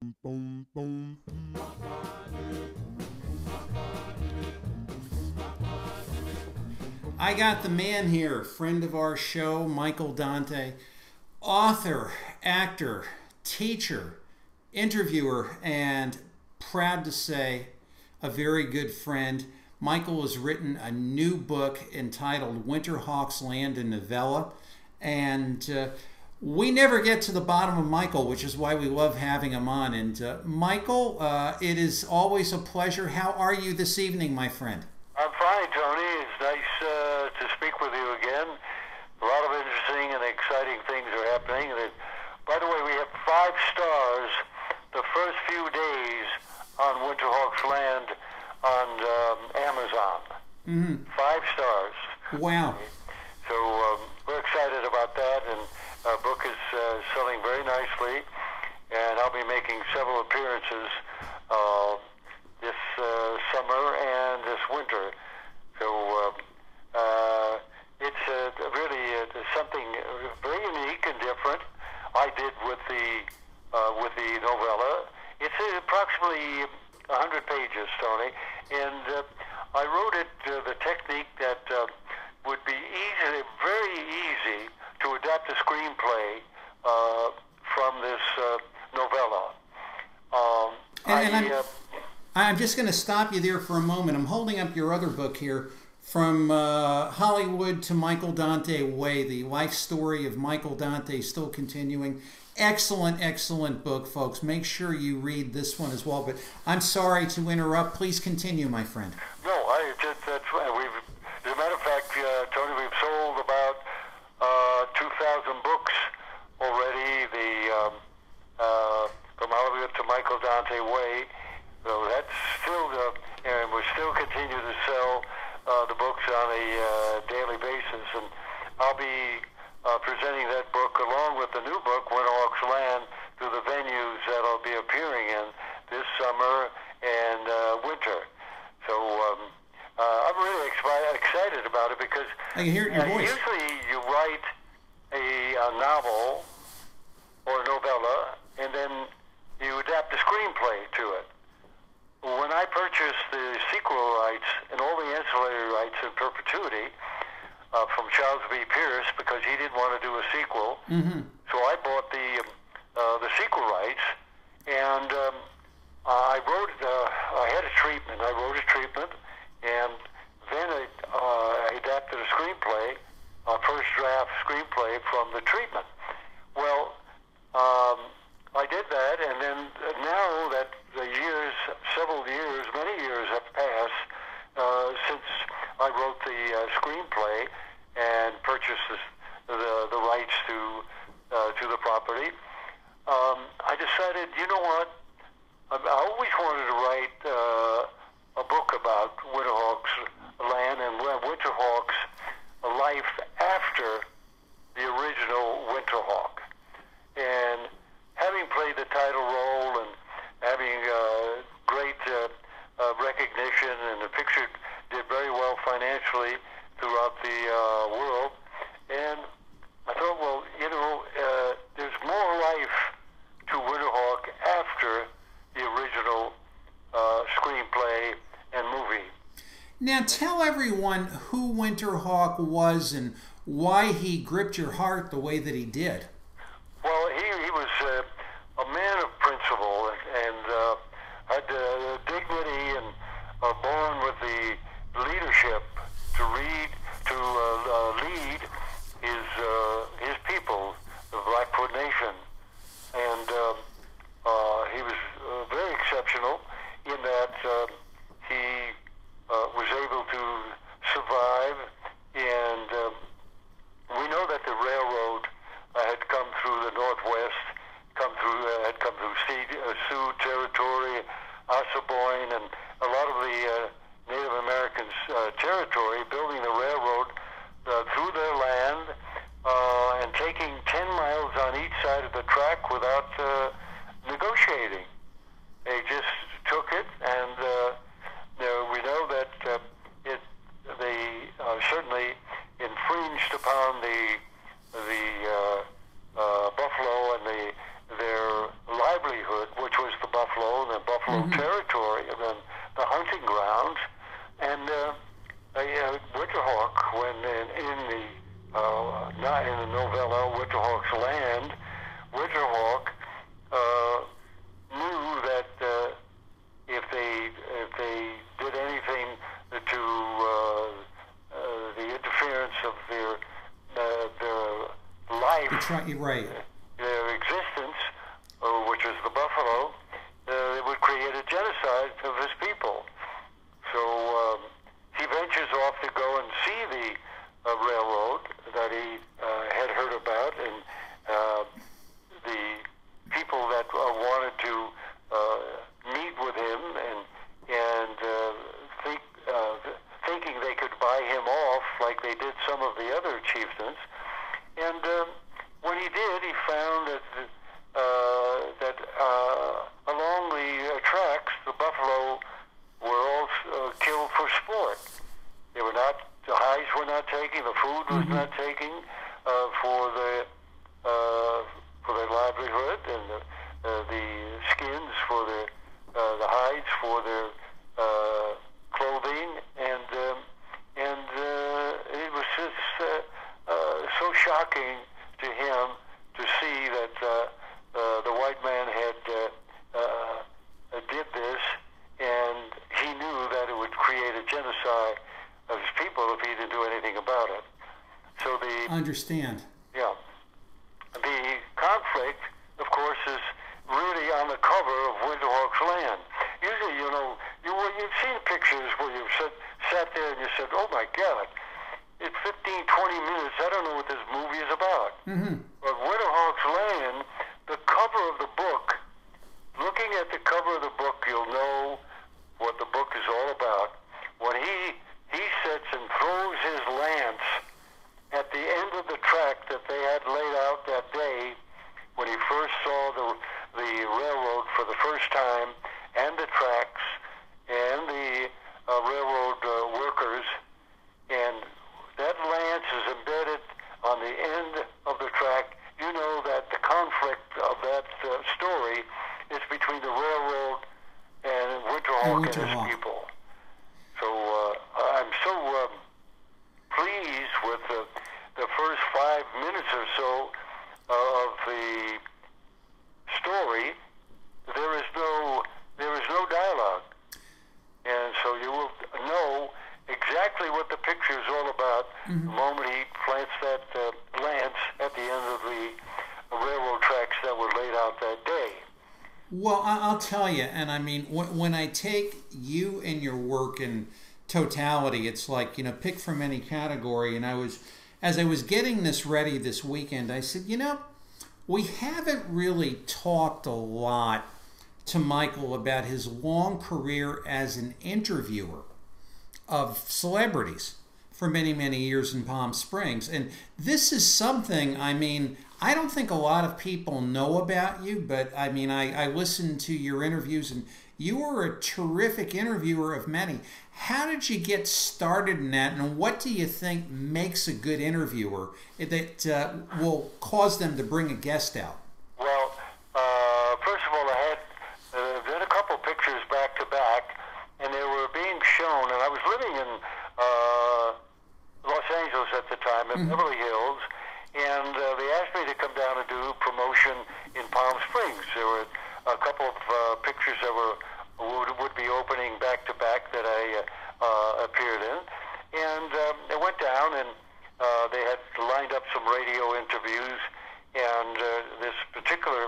I got the man here, friend of our show, Michael Dante, author, actor, teacher, interviewer, and proud to say a very good friend. Michael has written a new book entitled Winterhawk'sland, a novella, and we never get to the bottom of Michael, which is why we love having him on. And Michael, it is always a pleasure. How are you this evening, my friend? I'm fine, Tony. It's nice to speak with you again. A lot of interesting and exciting things are happening. And by the way, we have 5 stars the first few days on Winterhawk'sland on Amazon. Mm-hmm. 5 stars. Wow. So we're excited about that, and our book is selling very nicely, and I'll be making several appearances this summer and this winter. So it's really something very unique and different. I did with the novella. It's approximately 100 pages, Tony, and I wrote it the technique that would be very easy to adapt a screenplay from this novella. I'm just going to stop you there for a moment. I'm holding up your other book here, From Hollywood to Michael Dante Way, the life story of Michael Dante still continuing. Excellent, excellent book, folks. Make sure you read this one as well. But I'm sorry to interrupt. Please continue, my friend. No, that's right. As a matter of fact, Tony, we've sold about 2,000 books already. From Hollywood to Michael Dante Way. So that's still, and we still continue to sell the books on a daily basis. And I'll be presenting that book along with the new book, Winterhawk'sland, to the venues that I'll be appearing in this summer and winter. So I'm really excited about it because I can hear it in your voice. Usually you write a novel or a novella, and then you adapt the screenplay to it. When I purchased the sequel rights and all the ancillary rights in perpetuity from Charles B. Pierce, because he didn't want to do a sequel, so I bought the sequel rights, and I wrote. I had a treatment. I wrote a treatment, and then I adapted a screenplay, a first draft screenplay from the treatment. Well, I did that, and then now that many years have passed since I wrote the screenplay and purchased the rights to the property, I decided, you know what? I always wanted to write a book about Winterhawk'sland and Winterhawk's life after the original Winterhawk. And having played the title role and having great recognition, and the picture did very well financially throughout the world, and I thought, well, you know, there's more life to Winterhawk after the original screenplay and movie. Now tell everyone who Winterhawk was and why he gripped your heart the way that he did. Well, he was a man of principle and had the dignity and born with the leadership to lead his people, the Blackfoot Nation, and he was very exceptional in that he was able to survive, and we know that the railroad had come through the Northwest, had come through Sioux territory, Assiniboine, and a lot of the Native Americans' territory, building the railroad through their land and taking 10 miles on each side of the track without negotiating. They just took it, and we know that they certainly infringed upon the buffalo and their livelihood, which was the hunting grounds, and Winterhawk, when in the novella *Winterhawk'sland*, Winterhawk knew that if they did anything to the interference of their life, right. Their existence, which is the buffalo, it would create a genocide of his people. So he ventures off to go and see the railroad that he had heard about, and the people that wanted to meet with him, and thinking they could buy him off like they did some of the other chieftains. And when he did, he found that along the tracks, the buffalo were all killed for sport. They were not, the hides were not taken, the food was not taken for their livelihood, and the skins for the hides for their clothing, and it was just so shocking to him to see that the white man had did this, and he knew that it would create a genocide of his people if he didn't do anything about it. So understand. Yeah. The conflict, of course, is really on the cover of *Winterhawk'sland*. Usually, you've seen pictures where you've sat there and you said, "Oh my God, in 15, 20 minutes, I don't know what this movie is about." But *Winterhawk'sland*, the cover of the book, looking at the cover of the book, you'll know what the book is all about. When he sits and throws his lance at the end of the track that they had laid out that day, when he first saw the railroad for the first time, and the tracks, and the railroad workers, and that lance is embedded on the end of the track, you know that the conflict of that story is between the railroad and Winterhawk and his people. So I'm so pleased with the first 5 minutes or so of the story. There is no dialogue, and so you will know exactly what the picture is all about the moment he plants that lance at the end of the railroad tracks that were laid out that day. Well, I'll tell you, and I mean, when I take you and your work in totality, it's like, pick from any category. And as I was getting this ready this weekend, I said, we haven't really talked a lot to Michael about his long career as an interviewer of celebrities for many, many years in Palm Springs. And this is something, I mean, I don't think a lot of people know about you, but I mean, I listened to your interviews, and you were a terrific interviewer of many. How did you get started in that, and what do you think makes a good interviewer that will cause them to bring a guest out? Well, first of all, I had done a couple pictures back to back, and they were being shown, and I was living in Los Angeles at the time, in Beverly Hills, and they asked me to come down and do promotion in Palm Springs. There were a couple of pictures that would be opening back to back that I appeared in, and I went down, and they had lined up some radio interviews, and this particular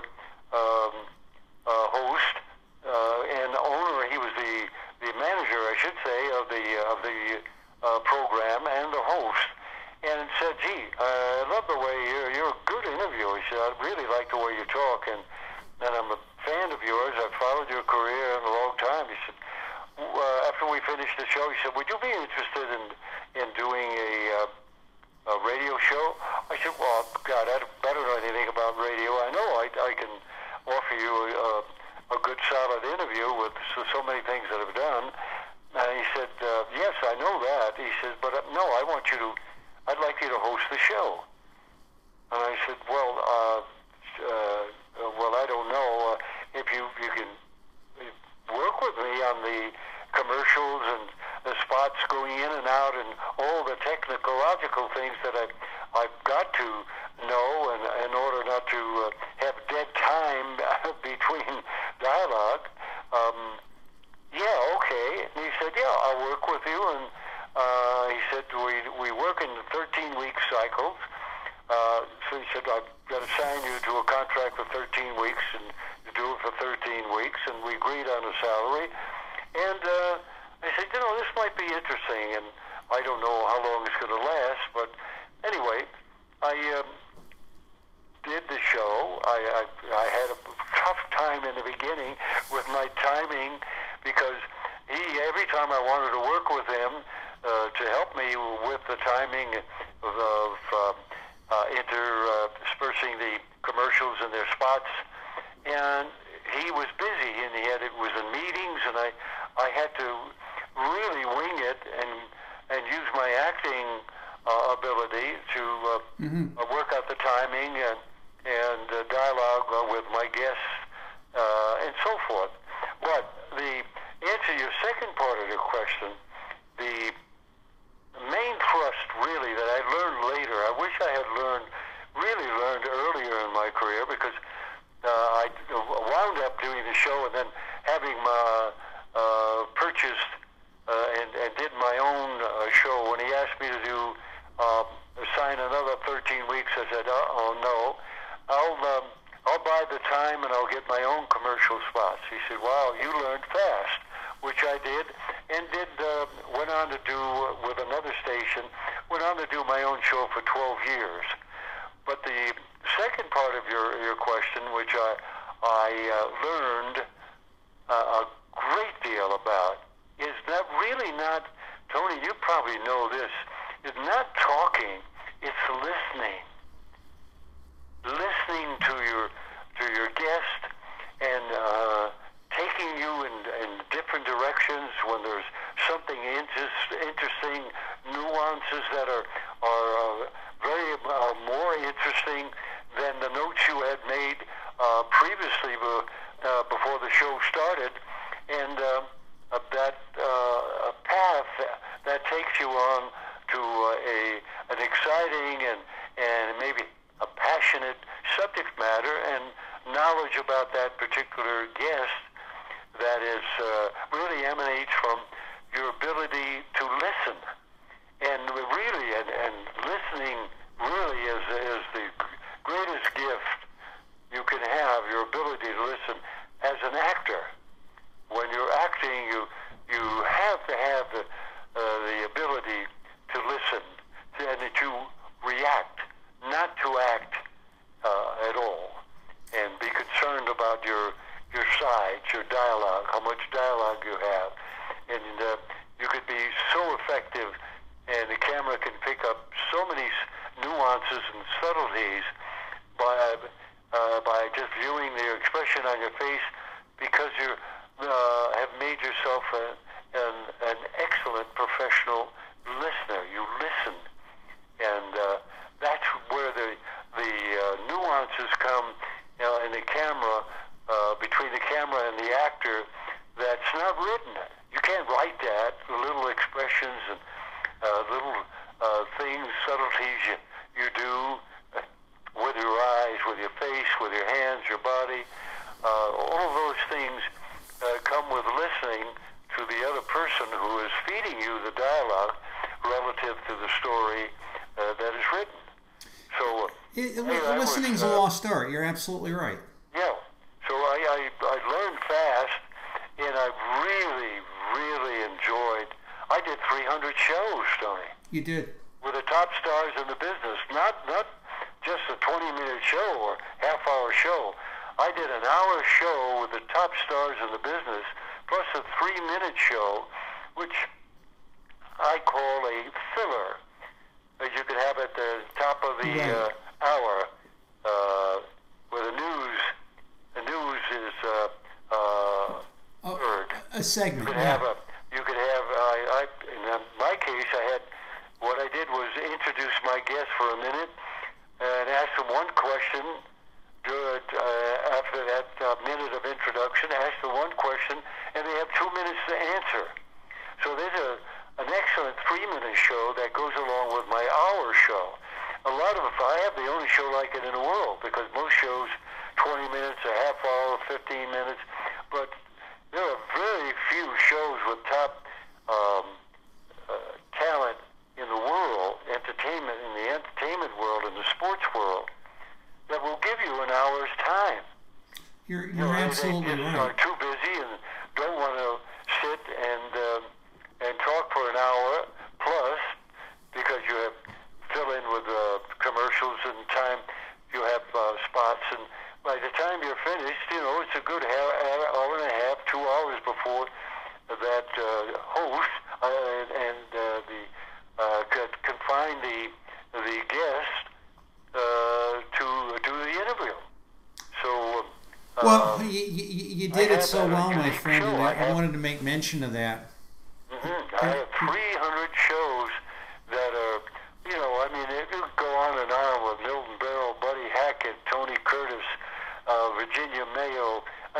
host and owner, he was the manager, I should say, of the program, and the host, and said, "Gee, I love the way you're a good interviewer." He said, "I really like the way you talk, and I'm a fan of yours. I've followed your career in a long time." He said, after we finished the show, he said, "Would you be interested in doing a radio show?" I said, "Well, God, I don't know anything about radio. I know I can offer you a good, solid interview with so many things that I've done." And he said, "Yes, I know that." He said, "But no, I'd like you to host the show." And I said, "Well, I don't know if you can work with me on on the commercials and the spots going in and out and all the technological things that I've got to know in order not to have dead time between dialogue. Yeah, okay. And he said, yeah, I'll work with you. And he said, we work in 13-week cycles. So he said, I've got to sign you to a contract for 13 weeks, and you do it for 13 weeks. And we agreed on a salary. And I said, this might be interesting. And I don't know how long it's going to last. But anyway, I did the show. I had a tough time in the beginning with my timing, because every time I wanted to work with him to help me with the timing of interspersing the commercials and their spots, and he was busy, and it was in meetings, and I had to really wing it and use my acting ability to work out the timing and dialogue with my guests and so forth. But the answer to your second part of your question, the main thrust really that I learned later, I wish I had really learned earlier in my career, because I wound up doing the show and then having purchased and did my own show. When he asked me to sign another 13 weeks, I said, oh no, I'll buy the time and I'll get my own commercial spots. He said, wow, you learned fast, which I did, and went on to do, with another station, went on to do my own show for 12 years. But the second part of your question, which I learned a great deal about, is that really not, Tony, you probably know this, is not talking, it's listening. Listening to your guest and taking you in different directions when there's something interesting, nuances that are very more interesting than the notes you had made previously before the show started, and that a path that takes you on to an exciting and maybe a passionate subject matter and knowledge about that particular guest that is really emanates from your ability to listen. And really, and listening really is the greatest gift you can have, your ability to listen as an actor. When you're acting, you have to have the ability to listen and to react, not to act at all, and be concerned about your sides, your dialogue, how much dialogue you have. And you could be so effective, and the camera can pick up so many nuances and subtleties by just viewing the expression on your face, because you have made yourself an excellent professional listener. You listen, and that's where the nuances come in the camera, between the camera and the actor, that's not written. You can't write that, the little expressions and little things, subtleties you do with your eyes, with your face, with your hands, your body. All of those things come with listening to the other person who is feeding you the dialogue relative to the story that is written. So listening's a lost art. You're absolutely right. Yeah. So I learned fast, and I really, really enjoyed. I did 300 shows, Tony. You did. With the top stars in the business, not just a 20-minute show or half-hour show. I did an hour show with the top stars in the business, plus a 3-minute show, which I call a filler, as you could have at the top of the hour, where the news is heard. A segment. You could have. In my case, what I did was introduce my guest for a minute and ask them one question. After that minute of introduction, ask them one question, and they have 2 minutes to answer. So there's an excellent 3-minute show that goes along with my hour show. I have the only show like it in the world, because most shows 20 minutes, a half hour, 15 minutes, but there are very few shows with top talent in the world, in the entertainment world, in the sports world, that will give you an hour's time. You're absolutely they just right. are too busy and don't want to sit and talk for an hour plus, because you have fill in with commercials and time. You have spots, and by the time you're finished, it's a good hour and a half, 2 hours before that host can find the guest to do the interview. So. Well, you did it so well, my friend, and I wanted to make mention of that. I have 300 shows that are, it could go on and on with Milton Berle, Buddy Hackett, Tony Curtis, Virginia Mayo. And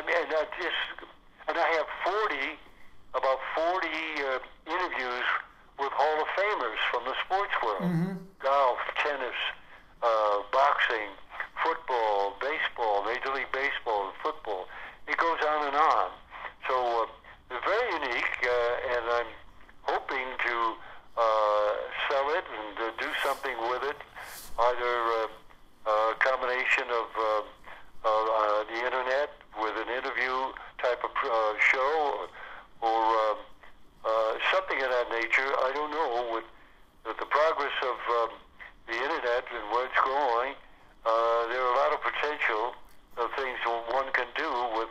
I have about 40 interviews with Hall of Famers from the sports world. Golf, tennis, boxing, football, baseball, Major League Baseball, and football. It goes on and on. So it's very unique, and I'm hoping to sell it and do something with it, either a combination of the internet with an interview type of show, or something of that nature. I don't know. With the progress of the internet and where it's going, there are a lot of potential of things one can do with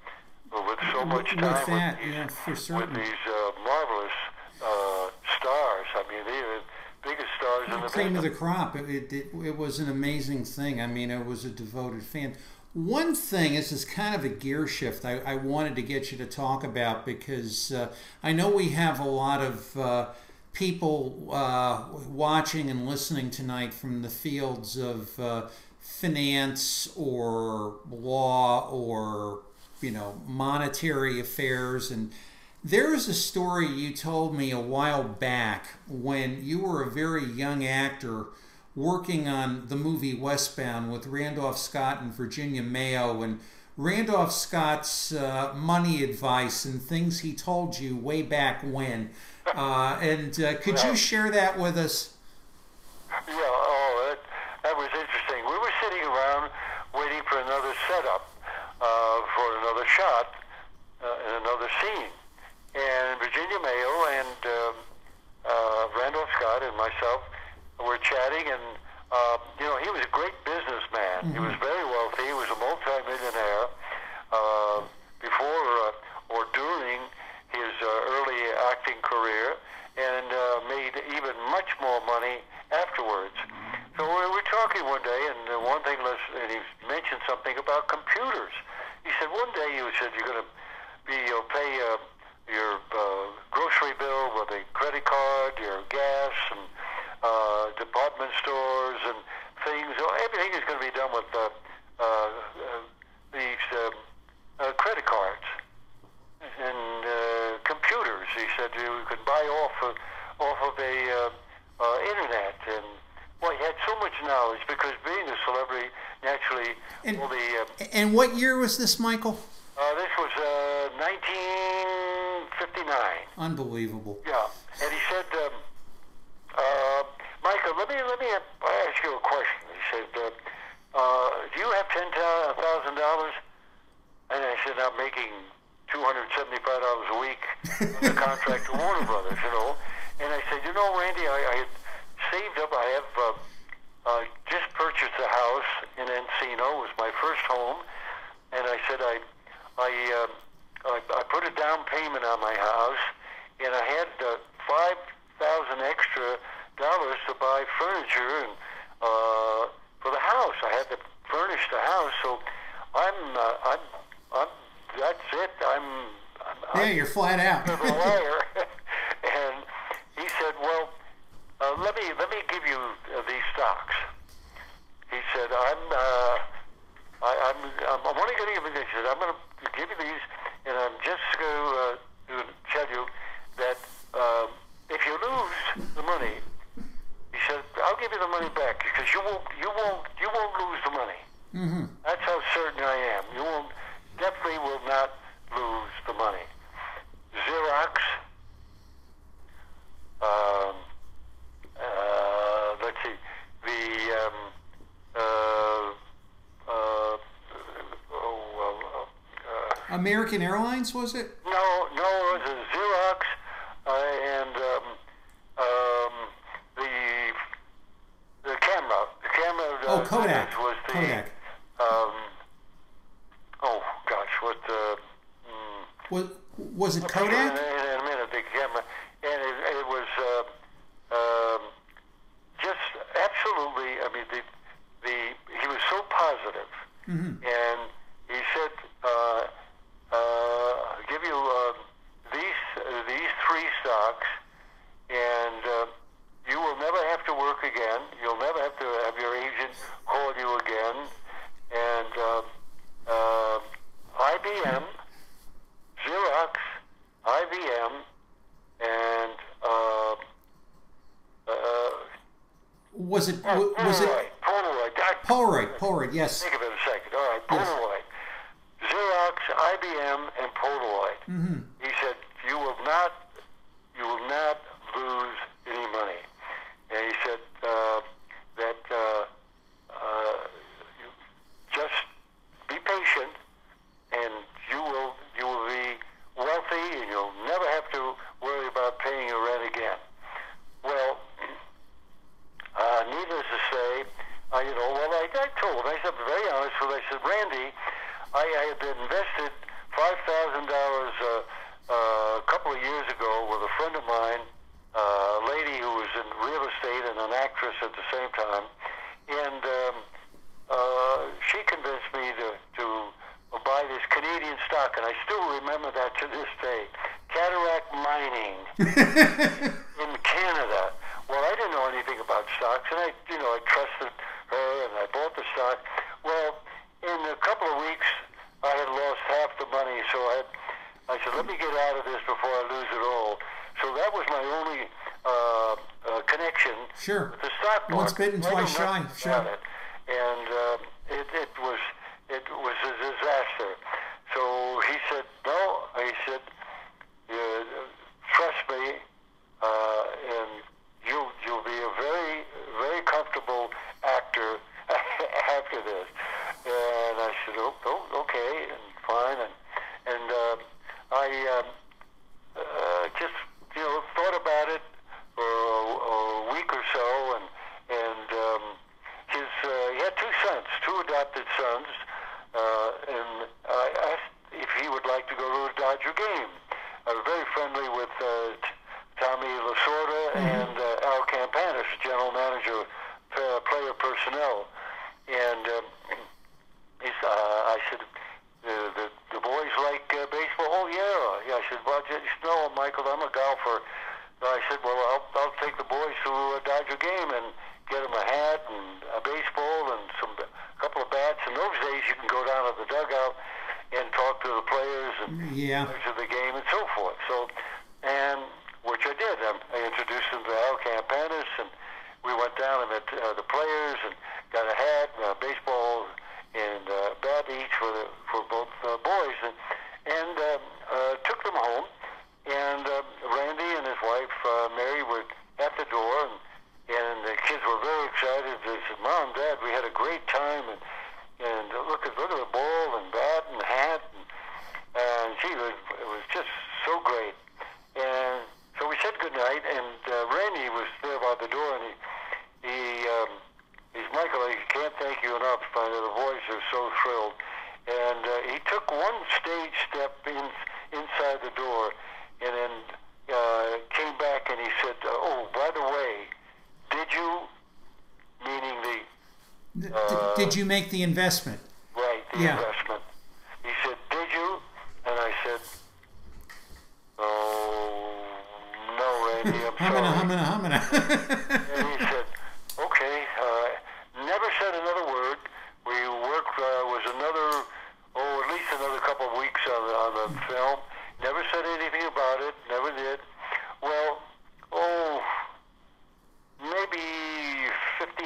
so much time with these marvelous stars. I mean, they're the biggest stars in the cream of the crop. It was an amazing thing. I mean, I was a devoted fan. One thing, this is kind of a gear shift, I wanted to get you to talk about, because I know we have a lot of people watching and listening tonight from the fields of finance or law or monetary affairs, and there's a story you told me a while back when you were a very young actor working on the movie Westbound with Randolph Scott and Virginia Mayo, and Randolph Scott's money advice and things he told you way back when. Could you share that with us? Yeah, that was interesting. We were sitting around waiting for another setup, for another shot, in another scene. And Virginia Mayo and Randolph Scott and myself were chatting, and he was a great businessman. He was very wealthy. He was a multi-millionaire before or during his early acting career, and made even much more money afterwards. So we were talking one day, and one thing, and he mentioned something about computers. He said one day you're going to pay your grocery bill with a credit card, your gas, and department stores and things. Everything is going to be done with these credit cards and computers. He said you could buy off of a internet, and well, he had so much knowledge, because being a celebrity, naturally, and what year was this, Michael? This was 1959. Unbelievable. Yeah, and he said, Michael, let me ask you a question. He said, do you have $10,000? And I said, I'm making $275 a week on the contract to Warner Brothers, And I said, Randy, I had saved up. I have just purchased a house in Encino. It was my first home. And I said, I put a down payment on my house, and I had $5,000 extra dollars to buy furniture and for the house. I had to furnish the house, so I'm that's it. You're flat out. I'm a liar. And he said, well, let me give you these stocks. He said, I'm only going to give you these. He said, I'm going to give you these, and I'm just going to the money back because you won't lose the money. Mm-hmm. That's how certain I am. You definitely will not lose the money. Xerox. Let's see. American Airlines, was it? No, it was a Xerox, and the camera. The camera. Oh, Kodak. Was the, Kodak. Oh gosh, what the? Was it Kodak? In a minute, the camera, and it was just absolutely. I mean, he was so positive, Mm-hmm. and he said, "I'll give you these three stocks, and you will never have to work again. You'll never have to have your agent call you again, and IBM." Xerox, IBM, and was it Polaroid. Polaroid? Yes. Think of it a second. All right, Polaroid. Yes. Xerox, IBM, and Polaroid. Mm-hmm. He said you will not lose any money, and he said that just be patient, and you will be wealthy, and you'll never have to worry about paying your rent again. Well, needless to say, I told him, I said, very honest with him, I said, Randy, I had been invested $5,000 a couple of years ago with a friend of mine, a lady who was in real estate and an actress at the same time, and she convinced me to buy this Canadian stock, and I still remember that to this day. Cataract Mining in Canada. Well, I didn't know anything about stocks, and I trusted her, and I bought the stock. Well, in a couple of weeks, I had lost half the money, so I said, let me get out of this before I lose it all. So that was my only connection with the stock market. Once bitten, twice shy. Sure. And it was a disaster. So he said, no, he said, trust me, and you'll be a very, very comfortable actor after this. And I said, oh, okay, and fine. And I just, thought about it for a week or so, and he had two adopted sons, and I asked if he would like to go to a Dodger game. I was very friendly with Tommy Lasorda and Al Campanis, general manager, player personnel. And I said, the boys like baseball? Oh, yeah. I said, well, no, Michael, I'm a golfer. I said, well, I'll take the boys to a Dodger game and get them a hat and a baseball and a couple of bats. In those days, you can go down to the dugout and talk to the players and players of the game and so forth. So, and which I did. I introduced them to Al Campanis, and we went down and met the players and got a hat, and a baseball, and bat each for both boys, and took them home. And Randy and his wife Mary were at the door, and the kids were very excited. They said, "Mom, Dad, we had a great time, and look at the ball and bat and hat, and gee, it was just so great." And so we said goodnight, and Randy was there by the door, and he's Michael, I can't thank you enough. The boys are so thrilled. And he took one stage step inside the door, and then came back and he said, "Oh, by the way, did you," meaning did you make the investment? Right, the investment. He said, "Did you?" And I said, "Oh, no, Randy, I'm sorry." Humana. And he said, "Okay." Never said another word. We worked, was at least another couple of weeks on the film. Never said anything about it. Never did. Well, maybe 15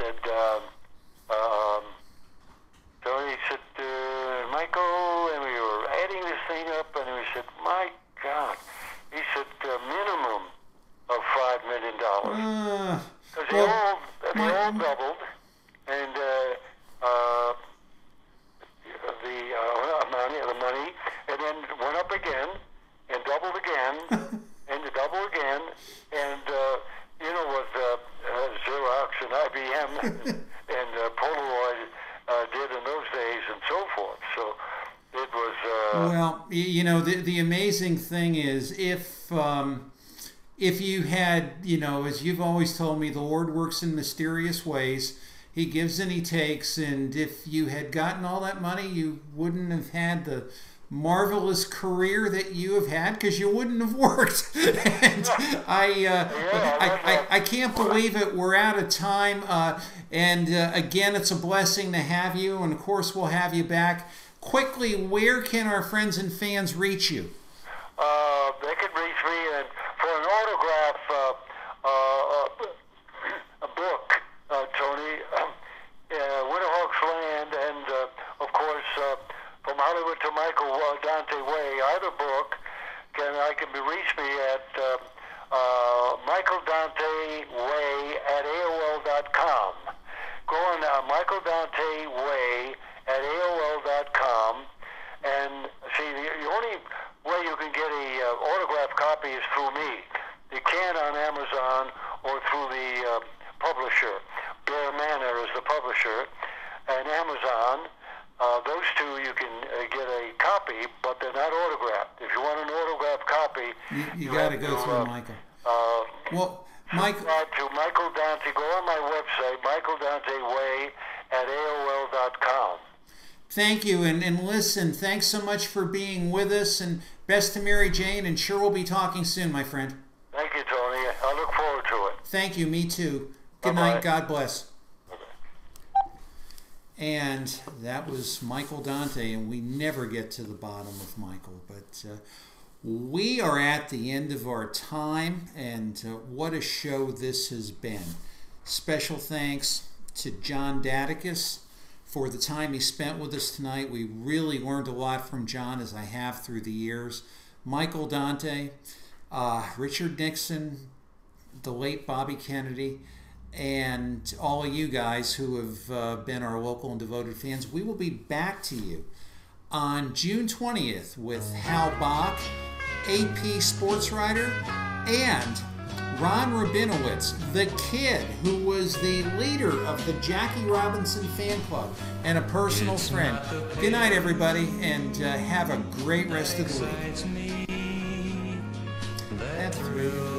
And Tony said, Michael, and we were adding this thing up, and we said, my God. He said, minimum of $5 million. Because they all doubled, and the money, and then went up again, and doubled again, and doubled again, and you know what Xerox and IBM and Polaroid did in those days, and so forth. So it was. Well, you know, the amazing thing is if you had, you know, as you've always told me, the Lord works in mysterious ways. He gives and he takes, and if you had gotten all that money, you wouldn't have had the marvelous career that you have had, because you wouldn't have worked. And I can't believe it. We're out of time, and again, it's a blessing to have you, and of course, we'll have you back. Quickly, where can our friends and fans reach you? They can reach me, and for an autograph, a book, Tony, Winterhawk'sland, and of course, From Hollywood to Michael Dante Way, either book, I can reach me at Michael Dante Way at AOL.com. Go on Michael Dante Way at AOL.com, and see, the only way you can get a autographed copy is through me. You can on Amazon or through the publisher. Bear Manor is the publisher, and Amazon. Those two you can get a copy, but they're not autographed. If you want an autographed copy, you got to go through Michael. Well, Michael. To Michael Dante. Go on my website, Michael Dante Way at AOL.com. Thank you, and listen, thanks so much for being with us, and best to Mary Jane, and sure we'll be talking soon, my friend. Thank you, Tony. I look forward to it. Thank you, me too. Good Bye-bye. night, God bless. And that was Michael Dante, and we never get to the bottom of Michael, but we are at the end of our time, and what a show this has been. Special thanks to John Dadicus for the time he spent with us tonight. We really learned a lot from John, as I have through the years. Michael Dante, Richard Nixon, the late Bobby Kennedy, and all of you guys who have been our local and devoted fans. We will be back to you on June 20th with Hal Bach, AP sports writer, and Ron Rabinowitz, the kid who was the leader of the Jackie Robinson fan club and a personal friend. Good night, everybody, and have a great rest of the week. That's